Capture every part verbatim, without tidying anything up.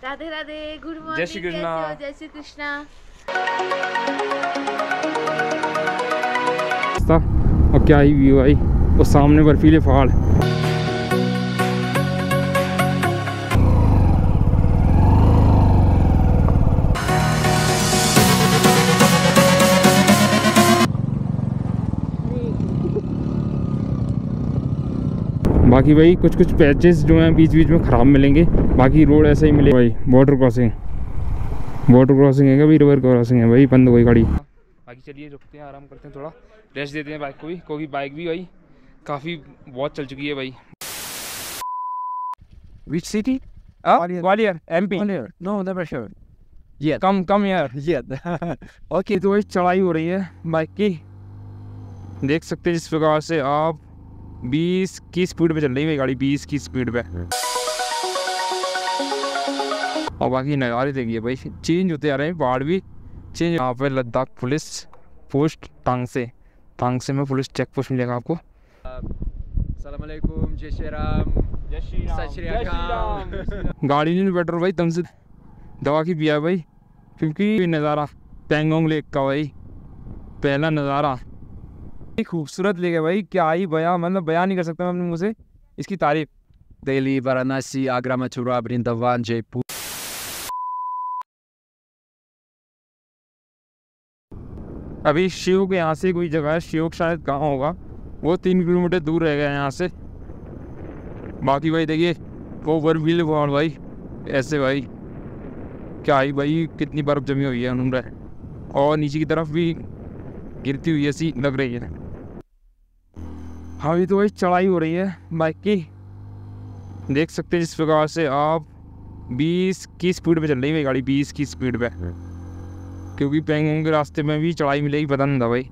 Radhe Radhe, good morning. जय श्री कृष्णा। जय श्री कृष्णा। और क्या ही व्यू भाई, वो सामने बर्फीले पहाड़। बाकी भाई कुछ कुछ पैचेस जो हैं बीच बीच में ख़राब मिलेंगे, बाकी रोड ऐसा ही मिलेगा भाई। बॉर्डर क्रॉसिंग बॉर्डर क्रॉसिंग है भाई, रिवर क्रॉसिंग है भाई, बंद हो गई गाड़ी। बाकी चलिए रुकते हैं, आराम करते हैं, थोड़ा रेस्ट देते हैं बाइक को भी, क्योंकि बाइक भी भाई काफ़ी बहुत चल चुकी है भाई। Which city? Uh, Gwalior. Gwalior M P. Gwalior. No, never sure. Yeah. कम कम यार। Yeah. ओके, तो भाई चढ़ाई हो रही है बाइक की, देख सकते हैं जिस प्रकार से आप बीस की स्पीड पे चल रही है गाड़ी, बीस की स्पीड पे। और बाकी नज़ारे देखिए भाई, चेंज होते आ रहे हैं पहाड़ भी चेंज। यहाँ पे लद्दाख पुलिस पोस्ट टांगसे टांगसे में पुलिस चेक पोस्ट मिलेगा आपको। Assalamu alaikum. Jai Shri Ram. जय श्री राम, जय श्री राम। गाड़ी नहीं पेट्रोल भाई दम से दवा की पिया भाई, क्योंकि नज़ारा पेंगोंग लेक का भाई पहला नज़ारा खूबसूरत लेक है भाई, क्या ही बयां, मतलब बयां नहीं कर सकता मैं अपने मुँह से इसकी तारीफ। Delhi, Varanasi, Agra, Mathura, Vrindavan, Jaipur. अभी शिव के यहाँ से कोई जगह है, शिव शायद कहाँ होगा, वो तीन किलोमीटर दूर रह गया है यहाँ से। बाकी भाई देखिए वो बर्फीले पहाड़ भाई, ऐसे भाई क्या ही भाई, कितनी बर्फ़ जमी हुई है उन्होंने, और नीचे की तरफ भी गिरती हुई ऐसी लग रही है। अभी तो भाई चढ़ाई हो रही है बाइक की, देख सकते हैं जिस प्रकार से आप बीस की स्पीड पे चल रही है गाड़ी, बीस की स्पीड पे, क्योंकि पेंगोंग के रास्ते में भी चढ़ाई मिलेगी पता नहीं था भाई।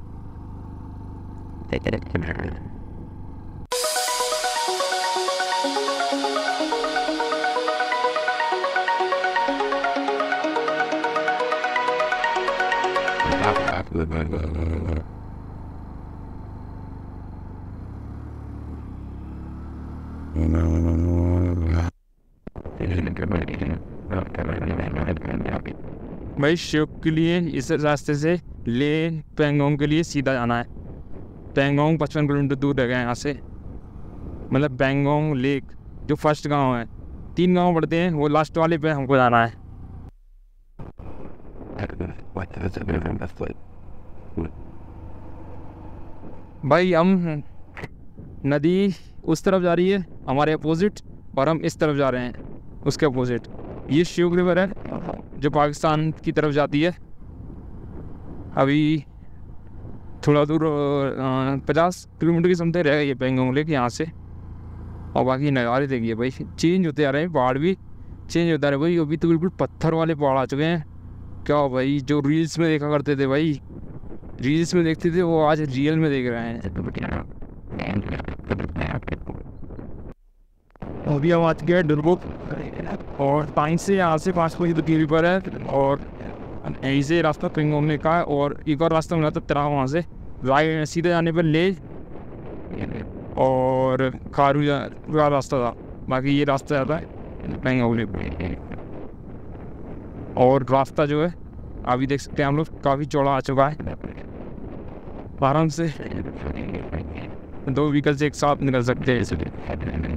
भाई शिव के लिए इस रास्ते से ले पेंगोंग के लिए सीधा जाना है। पेंगोंग पचपन किलोमीटर दूर रह गया यहाँ से, मतलब पेंगोंग लेक जो फर्स्ट गांव है, तीन गांव पड़ते हैं, वो लास्ट वाले पे हमको जाना है। भाई हम नदी उस तरफ जा रही है हमारे अपोजिट, और हम इस तरफ जा रहे हैं उसके अपोजिट। ये शिव रिवर है जो पाकिस्तान की तरफ जाती है। अभी थोड़ा दूर पचास किलोमीटर की समथिंग रह गई है पेंगोंग लेक यहाँ से। और बाकी नज़ारे देखिए भाई, चेंज होते आ रहे हैं पहाड़ भी चेंज होता रहे भाई। अभी तो बिल्कुल पत्थर वाले पहाड़ आ चुके हैं, क्या भाई जो रील्स में देखा करते थे भाई, रील्स में देखते थे, वो आज रियल में देख रहे हैं। अभी हम आ चुके हैं डुरबुक, और टाइम से यहाँ से पाँच बजे तो दूरी पर है, और यहीं से रास्ता पेंगोंग लेक का है। और एक और रास्ता मिला था तेरा, वहाँ से राइट सीधे जाने पर ले और खारू का रास्ता था, बाकी ये रास्ता जाता है पेंगोंग लेक। और रास्ता जो है अभी देख सकते हैं हम लोग, काफ़ी चौड़ा आ चुका है, आराम से दो व्हीकल से एक साथ निकल सकते हैं।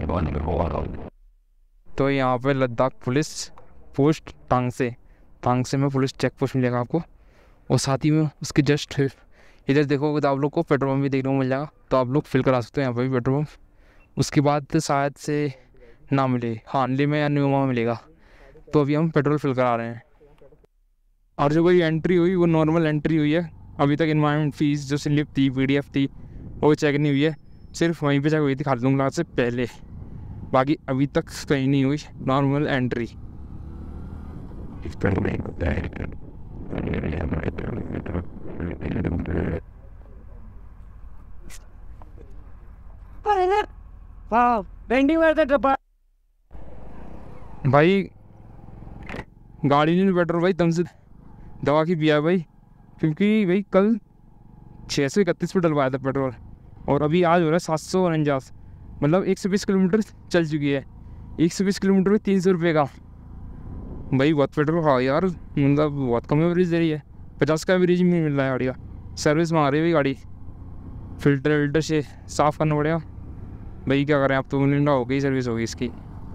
तो यहाँ पे लद्दाख पुलिस पोस्ट टांगसे टांगसे में पुलिस चेक पोस्ट मिलेगा आपको, और साथ ही में उसके जस्ट इधर देखोगे तो आप लोग को पेट्रोल पम्प भी देखने को मिल जाएगा, तो आप लोग फिल करा सकते हैं यहाँ पर भी पेट्रोल पम्प। उसके बाद तो शायद से ना मिले, हानली में या न्यूमा में मिलेगा, तो अभी हम पेट्रोल फिल करा रहे हैं। और जो कोई एंट्री हुई वो नॉर्मल एंट्री हुई है, अभी तक इन्वायरमेंट फीस जो स्लिप थी पी डी एफ थी वो चेक नहीं हुई है, सिर्फ वहीं पे चेक हुई थी खारदुंग घाट से पहले, बाकी अभी तक कहीं नहीं हुई नॉर्मल एंट्री। भाई गाड़ी नहीं पेट्रोल भाई दम से दवा की पिया भाई, क्योंकि भाई कल छः सौ इकतीस पे डलवाया था पेट्रोल, और अभी आज हो रहा है सात सौ उनचास, मतलब एक सौ बीस किलोमीटर चल चुकी है। एक सौ बीस किलोमीटर में तीन सौ रुपये का, भाई बहुत पेट्रोल खा यार, मतलब बहुत कम एवरेज दे रही है, पचास का एवरेज में मिल रहा है गाड़ी का। सर्विस मांग रही है भाई गाड़ी, फिल्टर विल्टर से साफ़ करना पड़ेगा भाई, क्या करें आप, तो मिनट हो गई सर्विस होगी इसकी।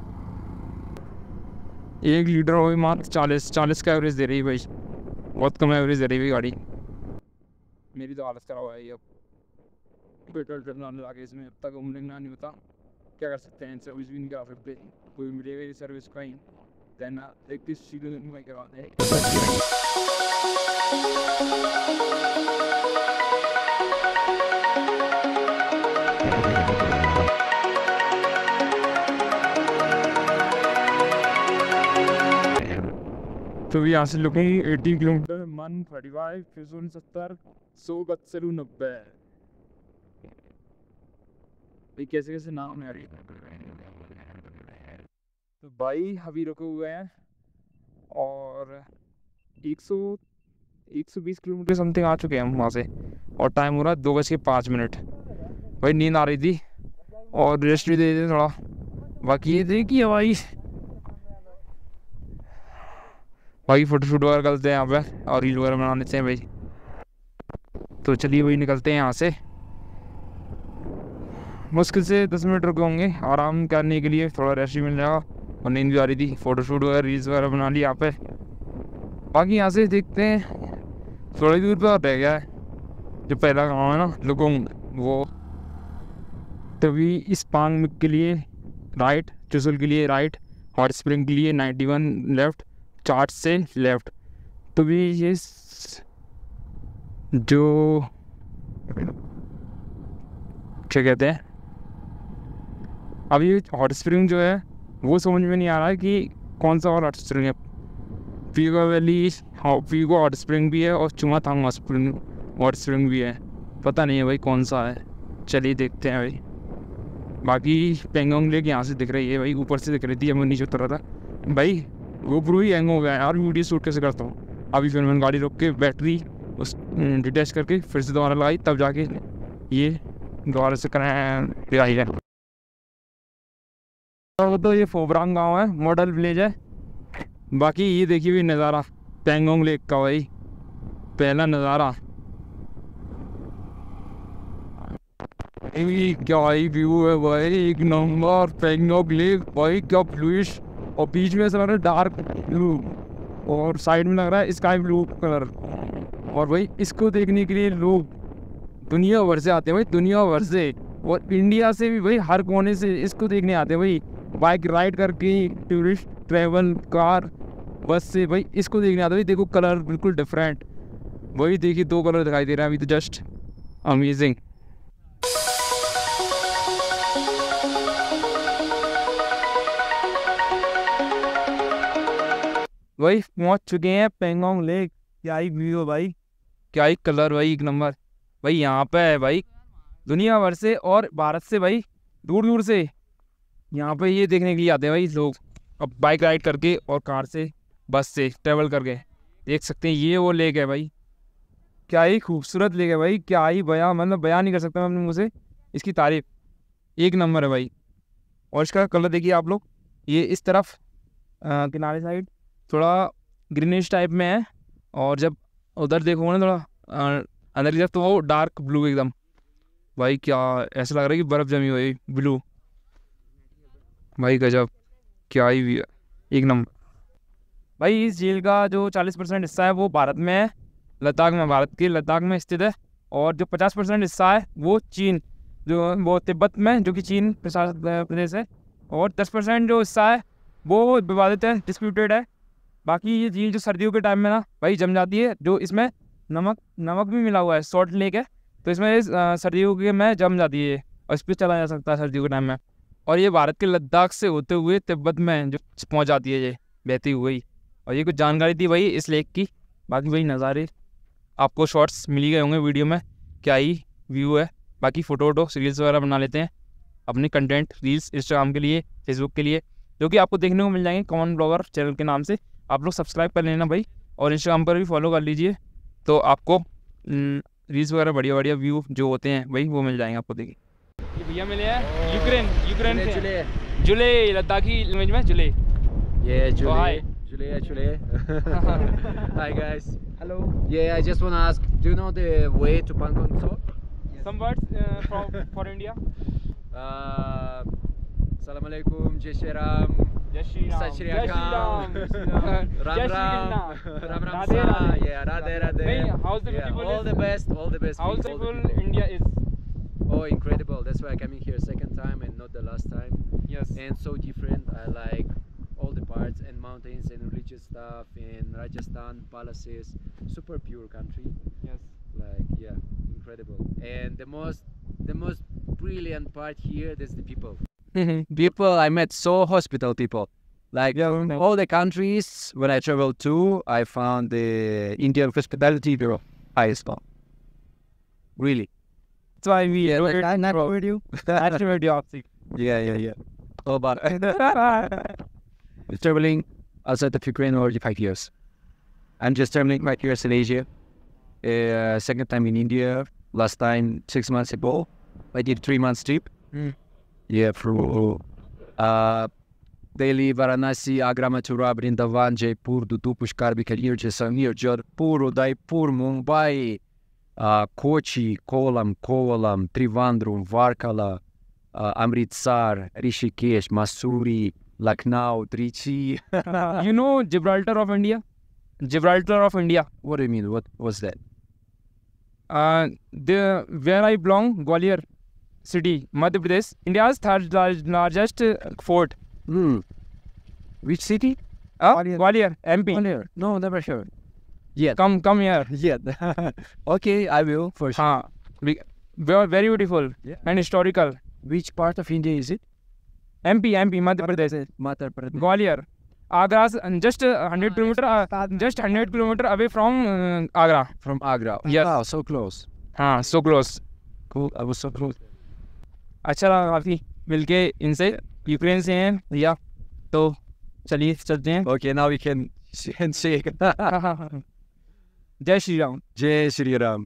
एक लीटर हो गई मात्र चालीस चालीस का एवरेज दे रही है भाई, बहुत कम एवरेज दे रही है गाड़ी। मेरी तो हालत खराब है अब, पेट्रोल डलने लगे इसमें, अब तक उम्र नहीं होता, क्या कर सकते हैं, सर्विस भी नहीं करा सकते, कोई मिलेगा ये सर्विस का ही देना एक किस चीज़ में करवाते हैं। तो भी यहाँ से लुकेंगे eighty kilometre, one thirty five, फिर सौ सत्तर, सौ बहत्तर, नब्बे भाई, कैसे कैसे नाम है। तो भाई अभी रुके हुए हैं और एक सौ एक सौ बीस किलोमीटर समथिंग आ चुके हैं हम वहाँ से, और टाइम हो रहा है दो बज के पाँच मिनट। भाई नींद आ रही थी और रेस्ट भी दे दे थोड़ा, बाकी ये देखिए भाई भाई फोटोशूट वगैरह करते हैं यहाँ पे और रील वगैरह बना लेते हैं भाई। तो चलिए भाई निकलते हैं यहाँ से, मुश्किल से दस मिनट रुके होंगे आराम करने के लिए, थोड़ा रेस्ट भी मिल जाएगा, और नींद भी आ रही थी, फ़ोटोशूट वगैरह रील्स वगैरह बना ली यहाँ पे। बाकी यहाँ से देखते हैं थोड़ी दूर पर और रह गया है जो पहला गाँव है ना लुकोंग, वो तभी इस पांग के लिए राइट, चुसल के लिए राइट, हॉट स्प्रिंग के लिए नाइन्टी वन लेफ़्ट, चार्ट से लेफ़्ट। तो भी ये जो क्या कहते हैं, अभी हॉट स्प्रिंग जो है वो समझ में नहीं आ रहा है कि कौन सा और हॉट स्प्रिंग है। Puga valley Puga hot spring भी है और Chumathang hot spring hot spring भी है, पता नहीं है भाई कौन सा है, चलिए देखते हैं भाई। बाकी पेंगोंग लेक यहाँ से दिख रही है भाई, ऊपर से दिख रही थी, मैं नीचे उतर रहा था भाई, वो पूरा ही हैंग हो गया यार, वीडियो शूट कैसे करता हूँ। अभी फिर मैंने गाड़ी रोक के बैटरी उस डिटैच करके फिर से दोबारा लगाई, तब जाके ये दोबारा से करें आई है। तो ये फोबरांग गांव है, मॉडल विलेज है। बाकी ये देखिए भी नज़ारा पेंगोंग लेक का भाई, पहला नज़ारा, क्या ही व्यू है भाई, एक नंबर पेंगोंग लेक भाई, क्या ब्लूइश, और बीच में ऐसा लग रहा है डार्क ब्लू, और साइड में लग रहा है स्काई ब्लू कलर। और भाई इसको देखने के लिए लोग दुनिया भर से आते हैं भाई, दुनिया भर से, और इंडिया से भी भाई हर कोने से इसको देखने आते हैं भाई, बाइक राइड करके, टूरिस्ट ट्रैवल कार बस से भाई इसको देखने आते हैं भाई। देखो कलर बिल्कुल डिफरेंट, वही देखिए दो कलर दिखाई दे रहे हैं अभी, तो जस्ट अमेजिंग। भाई पहुंच चुके हैं पेंगोंग लेक, क्या ही व्यू है भाई, क्या ही कलर भाई, एक नंबर भाई। यहाँ पे है भाई दुनिया भर से और भारत से भाई दूर दूर से यहाँ पे ये देखने के लिए आते हैं भाई लोग, अब बाइक राइड करके और कार से बस से ट्रैवल करके। देख सकते हैं ये वो लेक है भाई, क्या ही खूबसूरत लेक है भाई, क्या ही बयां, मतलब बयां नहीं कर सकता मैं अपने मुँह से इसकी तारीफ, एक नंबर है भाई। और इसका कलर देखिए आप लोग, ये इस तरफ आ, किनारे साइड थोड़ा ग्रीनिश टाइप में है, और जब उधर देखोगे ना थोड़ा अंदर की तरफ तो वो डार्क ब्लू एकदम भाई, क्या ऐसा लग रहा है कि बर्फ़ जमी हुई ब्लू भाई, गजब, क्या ही भी एक नंबर भाई। इस झील का जो चालीस परसेंट हिस्सा है वो भारत में है, लद्दाख में, भारत के लद्दाख में स्थित है, और जो पचास परसेंट हिस्सा है वो चीन, जो वो तिब्बत में, जो कि चीन प्रशासित प्रदेश है, और दस परसेंट जो हिस्सा है वो विवादित है, डिस्प्यूटेड है। बाकी ये झील जो सर्दियों के टाइम में ना भाई जम जाती है, जो इसमें नमक नमक भी मिला हुआ है, सॉल्ट लेक है, तो इसमें सर्दियों के में जम जाती है और इस पर चला जा सकता है सर्दियों के टाइम में। और ये भारत के लद्दाख से होते हुए तिब्बत में जो पहुंच जाती है ये बहती हुई। और ये कुछ जानकारी थी भाई इस लेक की। बाकी भाई नज़ारे आपको शॉर्ट्स मिल ही गए होंगे वीडियो में, क्या ही व्यू है। बाकी फ़ोटो वोटो रील्स वगैरह बना लेते हैं अपने कंटेंट रील्स इंस्टाग्राम के लिए, फेसबुक के लिए, जो कि आपको देखने को मिल जाएंगे कॉमन ब्लॉगर चैनल के नाम से। आप लोग सब्सक्राइब कर लेना भाई, और इंस्टाग्राम पर भी फॉलो कर लीजिए, तो आपको रील्स वगैरह बढ़िया बढ़िया व्यू जो होते हैं भाई वो मिल जाएंगे आपको। देखिए ये भैया मिले हैं यूक्रेन यूक्रेन से, जुले लद्दाखी लैंग्वेज में जुले, ये जुले Actually, actually. Hi guys. Hello. Yeah, I just want to ask, do you know the way to Pankong So? Some words uh, from for India. Uh, Assalamualaikum, Jai Shri Ram. Jai Shri Ram. Sat Shri Jai Shri Akal. Ram. Jai Shri Ram. Ram Jai Shri Ram. Krishna. Ram Ram Radhe Sa. Radhe. Yeah, Radhe Radhe. Nahi, how's the Yeah, beautiful all is- the best, all the best. How please, all the beautiful people. India is. Oh, incredible. That's why I'm coming here second time and not the last time. Yes. And so different. I like all the parts and mountains and religious stuff and Rajasthan palaces. Super pure country. Yes. Like yeah, incredible. And the most the most brilliant part here is the people. People I met so hospital people. Like Yeah, from yeah. all the countries when I traveled to, I found the Indian hospitality bureau highest one. Really. That's why we Yeah, wrote like, I not bro. with you. That's where the opposite. Yeah, yeah, yeah. Oh, but I'm traveling outside of Ukraine already five years. I'm just traveling five years in Asia. Uh, second time in India. Last time six months ago. I did three months trip. Hmm. Yeah, for uh, Delhi, Varanasi, Agra, Mathura, Vrindavan, Jaipur, Dudu, Pushkar, Bikaner, Jaisalmer, Jodhpur, Udaipur, Mumbai, uh, Kochi, Kolam, Kovalam, Trivandrum, Varkala, uh, Amritsar, Rishikesh, Masuri, Lucknow, Trichy. You know Gibraltar of India? Gibraltar of India. What do you mean? What was that? Uh, the where I belong, Gwalior city, Madhya Pradesh, India's third large, largest uh, fort. Hmm. Which city? Uh, Gwalior. Gwalior, M P. No, never sure. Yeah. Come, come here. Yeah. Okay, I will for sure. Haan. We, very, very beautiful Yeah. and historical. Which part of India is it? M P, M P, Madhya Pradesh. Madhya Pradesh. Gwalior. Agra's uh, just uh, one hundred kilometer, uh, just one hundred kilometer away from uh, Agra. From Agra. Yes. Wow, so close. हाँ, so close. Cool. I was so close. अच्छा लगा काफ़ी मिलके इनसे, Ukraine से हैं भैया, तो चलिए चलते हैं. Okay, now we can handshake. जय Shri Ram. Jai Shri Ram.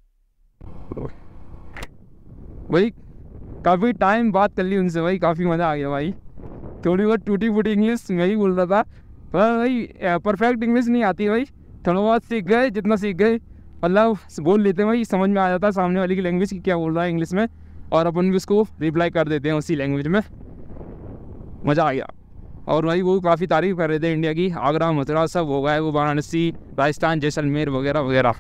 भाई काफ़ी टाइम बात कर ली उनसे भाई, काफ़ी मज़ा आ गया भाई. थोड़ी बहुत टूटी फूटी इंग्लिश मैं ही बोल रहा था, पर भाई परफेक्ट इंग्लिश नहीं आती भाई, थोड़ा बहुत सीख गए, जितना सीख गए मतलब बोल लेते हैं भाई, समझ में आ जाता है सामने वाले की लैंग्वेज की क्या बोल रहा है इंग्लिश में, और अपन भी उसको रिप्लाई कर देते हैं उसी लैंग्वेज में. मज़ा आ गया. और भाई वो काफ़ी तारीफ़ कर रहे थे इंडिया की, आगरा मथुरा सब हो गया है, वो वाराणसी, राजस्थान, जैसलमेर वगैरह वगैरह.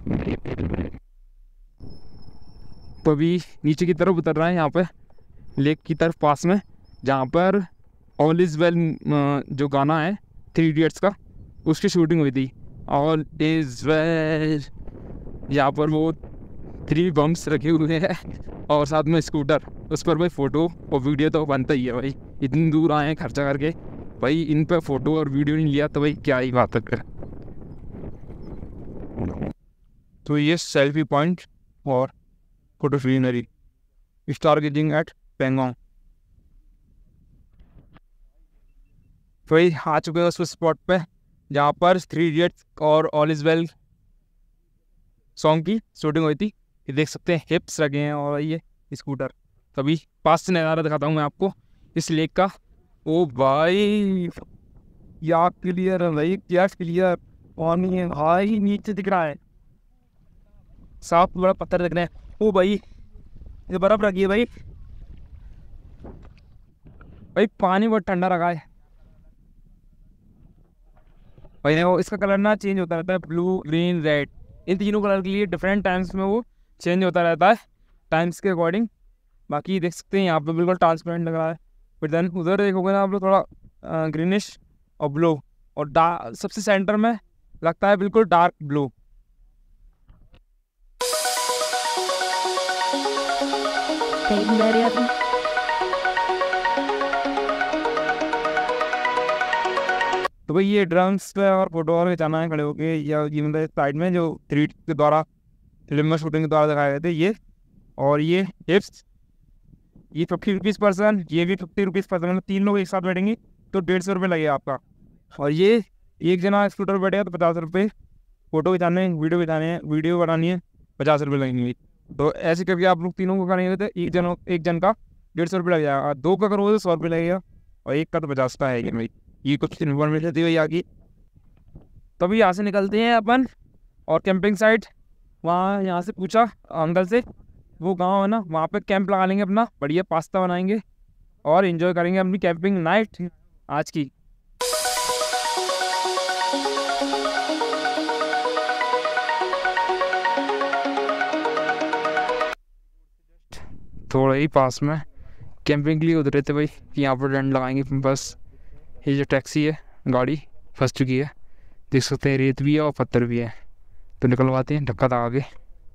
तो अभी नीचे की तरफ उतर रहे हैं, यहाँ पे लेक की तरफ पास में, जहाँ पर ऑल इज़ वेल जो गाना है थ्री इडियट्स का, उसकी शूटिंग हुई थी. ऑल इज़ वेल, यहाँ पर वो थ्री बम्स रखे हुए हैं और साथ में स्कूटर, उस पर भाई फ़ोटो और वीडियो तो बनता ही है भाई. इतनी दूर आए हैं खर्चा करके, भाई इन पर फ़ोटो और वीडियो नहीं लिया तो भाई क्या ही बात है. तो ये सेल्फी पॉइंट और photo scenery star gazing at Pangong. तो भाई आ चुके हैं उस स्पॉट पे जहाँ पर थ्री इडियट्स और ऑल इज़ वेल सॉन्ग की शूटिंग हुई थी. ये देख सकते हैं हिप्स लगे हैं और ये स्कूटर. तभी पास से नज़ारा दिखाता हूँ मैं आपको इस लेक का. ओ भाई क्या क्लियर है भाई, क्या क्लियर पानी है भाई, नीचे दिख रहा है साफ बड़ा पत्थर दिख रहे हैं. ओ भाई ये बर्फ़ रखी है भाई, भाई पानी बहुत ठंडा रखा है भाई. देखो इसका कलर ना चेंज होता रहता है, ब्लू ग्रीन रेड, इन तीनों कलर के लिए डिफरेंट टाइम्स में वो चेंज होता रहता है टाइम्स के अकॉर्डिंग. बाकी देख सकते हैं यहाँ पे बिल्कुल ट्रांसपेरेंट लग रहा है. फिर देन उधर देखोगे ना आप लोग थोड़ा ग्रीनिश और ब्लू, और डार्क सबसे सेंटर में लगता है बिल्कुल डार्क ब्लू. तो भाई ये ड्रम्स पे और फोटो और खिंचाना है खड़े होके, या ये मतलब साइड में जो थ्री के द्वारा फिल्म में शूटिंग के द्वारा दिखाए गए थे ये, और ये हिप्स, ये फिफ्टी रुपीज़ पर्सन, ये भी फिफ्टी रुपीज़ पर्सन, मतलब तीन लोग एक साथ बैठेंगे तो डेढ़ सौ रुपये लगेगा आपका. और ये एक जना स्कूटर पर बैठेगा तो पचास रुपये, फ़ोटो खिंचाने वीडियो खिंचाने वीडियो बनानी है पचास रुपये लगेंगे. तो ऐसे करके आप लोग तीनों को करेंगे तो एक जन एक जन का डेढ़ सौ रुपये लग जाएगा, दो का करोगे तो सौ रुपये लगेगा, और एक का तो पचास का है. भाई ये कुछ इन्फॉर्मेशन थी भाई आगे. तो अभी यहाँ से निकलते हैं अपन और कैंपिंग साइट वहाँ यहाँ से पूछा अंकल से, वो गांव है ना, वहाँ पे कैंप लगा लेंगे अपना, बढ़िया पास्ता बनाएंगे और एंजॉय करेंगे अपनी कैंपिंग नाइट आज की। थोड़ा ही पास में कैंपिंग के लिए उतरे थे भाई कि यहाँ पर टेंट लगाएंगे। बस ये जो टैक्सी है गाड़ी फंस चुकी है, देख सकते हैं रेत भी है और पत्थर भी है, तो निकलवाते हैं धक्का लगा के।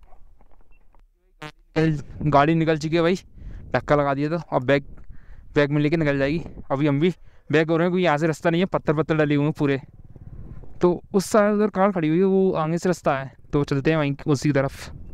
गाड़ी निकल चुकी है भाई, धक्का लगा दिया तो अब बैग बैग में लेके निकल जाएगी। अभी हम भी बैग हो रहे हैं क्योंकि यहाँ से रास्ता नहीं है, पत्थर पत्थर डले हुए हैं पूरे, तो उस साइड उधर कार खड़ी हुई है, वो आगे से रास्ता है, तो चलते हैं वहीं उसी तरफ।